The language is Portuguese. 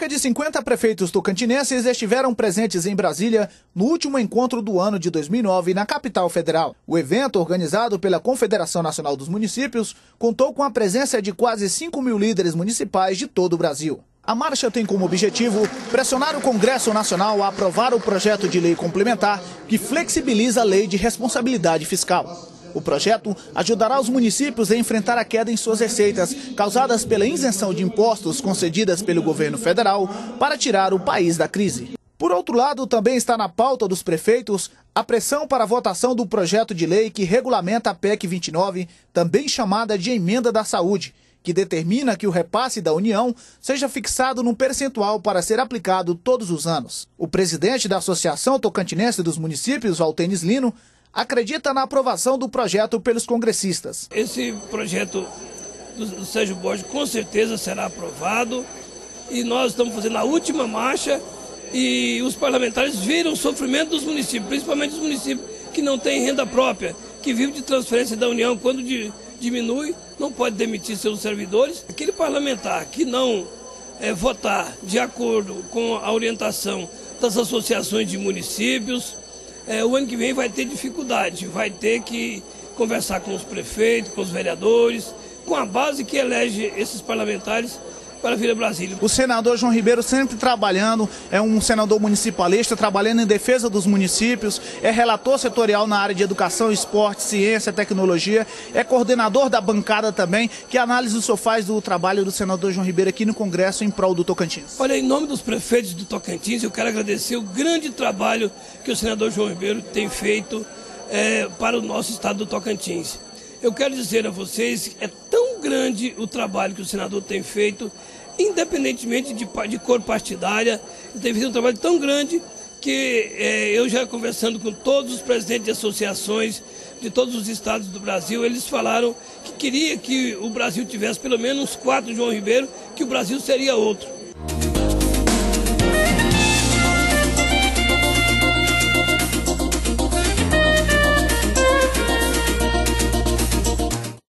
Cerca de 50 prefeitos tocantinenses estiveram presentes em Brasília no último encontro do ano de 2009 na capital federal. O evento, organizado pela Confederação Nacional dos Municípios, contou com a presença de quase 5 mil líderes municipais de todo o Brasil. A marcha tem como objetivo pressionar o Congresso Nacional a aprovar o projeto de lei complementar que flexibiliza a lei de responsabilidade fiscal. O projeto ajudará os municípios a enfrentar a queda em suas receitas, causadas pela isenção de impostos concedidas pelo governo federal para tirar o país da crise. Por outro lado, também está na pauta dos prefeitos a pressão para a votação do projeto de lei que regulamenta a PEC 29, também chamada de Emenda da Saúde, que determina que o repasse da União seja fixado num percentual para ser aplicado todos os anos. O presidente da Associação Tocantinense dos Municípios, Valtenis Lino, acredita na aprovação do projeto pelos congressistas. Esse projeto do Sérgio Borges com certeza será aprovado e nós estamos fazendo a última marcha e os parlamentares viram o sofrimento dos municípios, principalmente os municípios que não têm renda própria, que vivem de transferência da União. Quando diminui, não pode demitir seus servidores. Aquele parlamentar que não votar de acordo com a orientação das associações de municípios, o ano que vem vai ter dificuldade, vai ter que conversar com os prefeitos, com os vereadores, com a base que elege esses parlamentares para vir a Brasília. O senador João Ribeiro sempre trabalhando, é um senador municipalista, trabalhando em defesa dos municípios, é relator setorial na área de educação, esporte, ciência, tecnologia, é coordenador da bancada também. Que análise o senhor faz do trabalho do senador João Ribeiro aqui no Congresso em prol do Tocantins? Olha, em nome dos prefeitos do Tocantins, eu quero agradecer o grande trabalho que o senador João Ribeiro tem feito para o nosso estado do Tocantins. Eu quero dizer a vocês que é tão grande o trabalho que o senador tem feito, independentemente de cor partidária, ele tem feito um trabalho tão grande que eu já conversando com todos os presidentes de associações de todos os estados do Brasil, eles falaram que queria que o Brasil tivesse pelo menos 4 João Ribeiro, que o Brasil seria outro.